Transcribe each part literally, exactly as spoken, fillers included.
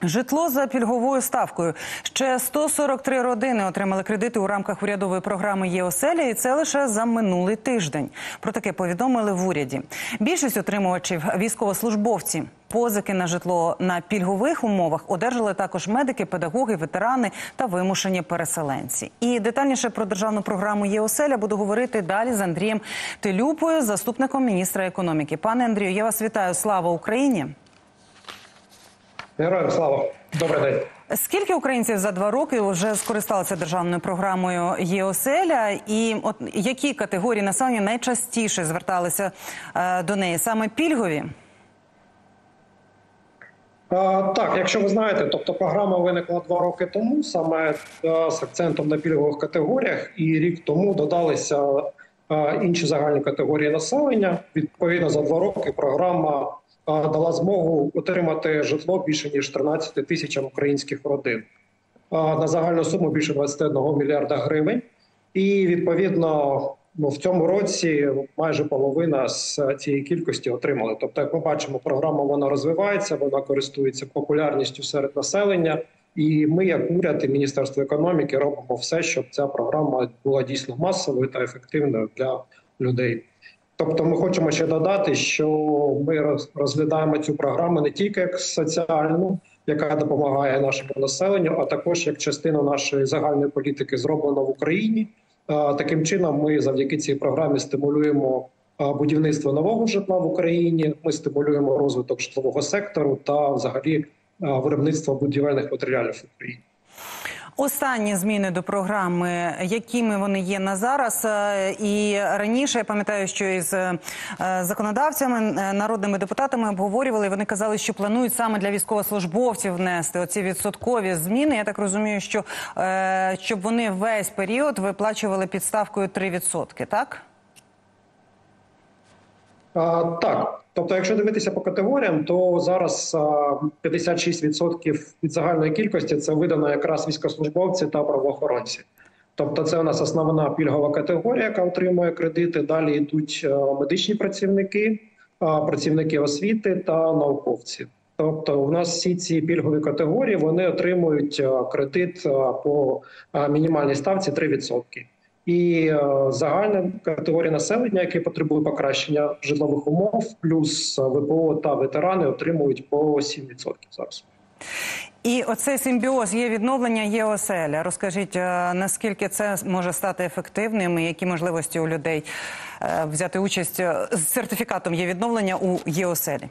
Житло за пільговою ставкою. Ще сто сорок три родини отримали кредити у рамках урядової програми «Є-оселя», і це лише за минулий тиждень. Про таке повідомили в уряді. Більшість отримувачів – військовослужбовці. Позики на житло на пільгових умовах одержали також медики, педагоги, ветерани та вимушені переселенці. І детальніше про державну програму «Є-оселя» буду говорити далі з Андрієм Телюпою, заступником міністра економіки. Пане Андрію, я вас вітаю. Слава Україні! Героям слава! Добрий день! Скільки українців за два роки вже скористалися державною програмою «Є-оселя» і от які категорії населення найчастіше зверталися е, до неї? Саме пільгові? А, так, якщо ви знаєте, тобто програма виникла два роки тому, саме а, з акцентом на пільгових категоріях, і рік тому додалися а, інші загальні категорії населення. Відповідно, за два роки програма а, дала змогу отримати житло більше ніж тринадцяти тисячам українських родин. А, на загальну суму більше двадцяти одного мільярда гривень. І, відповідно, ну, в цьому році майже половина з цієї кількості отримали. Тобто, як ми бачимо, програма вона розвивається, вона користується популярністю серед населення. І ми, як уряд і Міністерство економіки, робимо все, щоб ця програма була дійсно масовою та ефективною для людей. Тобто ми хочемо ще додати, що ми розглядаємо цю програму не тільки як соціальну, яка допомагає нашому населенню, а також як частину нашої загальної політики «Зроблено в Україні». Таким чином, ми завдяки цій програмі стимулюємо будівництво нового житла в Україні, ми стимулюємо розвиток житлового сектору та взагалі виробництво будівельних матеріалів в Україні. Останні зміни до програми, якими вони є на зараз, і раніше, я пам'ятаю, що із законодавцями, народними депутатами обговорювали, вони казали, що планують саме для військовослужбовців внести оці відсоткові зміни. Я так розумію, що щоб вони весь період виплачували під ставкою три відсотки, так? А, так. Тобто, якщо дивитися по категоріям, то зараз п'ятдесят шість відсотків від загальної кількості – це видано якраз військовослужбовці та правоохоронці. Тобто це у нас основна пільгова категорія, яка отримує кредити. Далі йдуть медичні працівники, працівники освіти та науковці. Тобто у нас всі ці пільгові категорії, вони отримують кредит по мінімальній ставці три відсотки. І е, загальна категорія населення, яке потребує покращення житлових умов, плюс ВПО та ветерани отримують по сім відсотків зараз. І оцей симбіоз «Є відновлення», «Є-оселя». Розкажіть, наскільки це може стати ефективним і які можливості у людей взяти участь з сертифікатом «Є відновлення» у «Є-оселі»?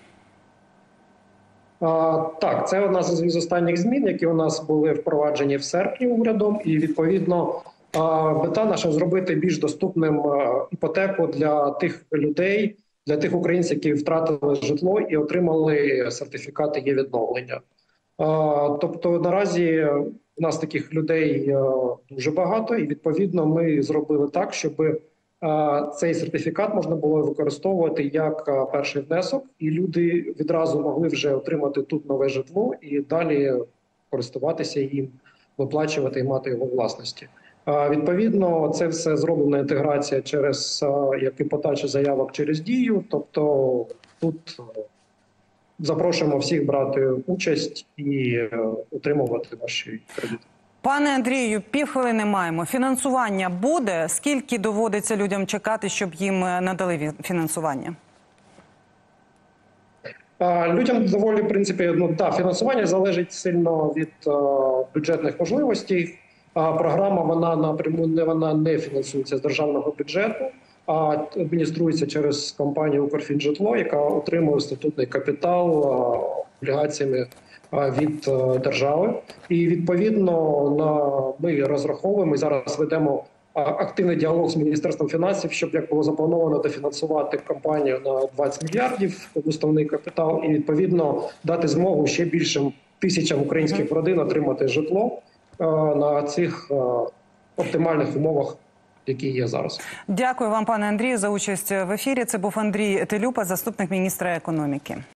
А, так, це одна з останніх змін, які у нас були впроваджені в серпні урядом, і відповідно мета наша – зробити більш доступним іпотеку для тих людей, для тих українців, які втратили житло і отримали сертифікати «Є відновлення». Тобто наразі у нас таких людей дуже багато, і відповідно ми зробили так, щоб цей сертифікат можна було використовувати як перший внесок, і люди відразу могли вже отримати тут нове житло і далі користуватися їм, виплачувати і мати його у власності. Відповідно, це все зроблена інтеграція через як і подача заявок через Дію. Тобто тут запрошуємо всіх брати участь і отримувати ваші кредити. Пане Андрію, півхвилини маємо. Фінансування буде? Скільки доводиться людям чекати, щоб їм надали фінансування? Людям доволі, в принципі, ну, та, фінансування залежить сильно від uh, бюджетних можливостей. А програма вона напряму не вона не фінансується з державного бюджету, а адмініструється через компанію «Укрфінжитло», яка отримує статутний капітал облігаціями від держави. І відповідно на ми розраховуємо і зараз ведемо активний діалог з Міністерством фінансів, щоб, як було заплановано, дофінансувати компанію на двадцять мільярдів уставний капітал і відповідно дати змогу ще більшим тисячам українських родин отримати житло на цих оптимальних умовах, які є зараз. Дякую вам, пане Андрію, за участь в ефірі. Це був Андрій Телюпа, заступник міністра економіки.